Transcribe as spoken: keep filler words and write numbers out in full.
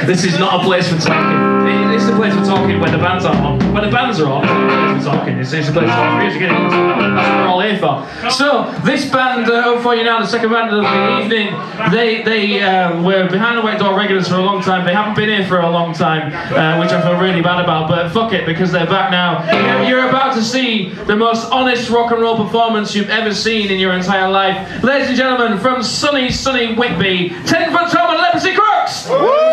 This is not a place for talking. It's the place for talking when the bands are on. When the bands are on, it's the place for talking. It's, it's the place for music. That's what we're all here for. So, this band, uh, for you now, the second band of the evening, they they uh, were behind the Wet Door regulars for a long time. They haven't been here for a long time, uh, which I feel really bad about, but fuck it, because they're back now. You're about to see the most honest rock and roll performance you've ever seen in your entire life. Ladies and gentlemen, from sunny, sunny Whitby, ten foot Tom and Leprosy Crooks!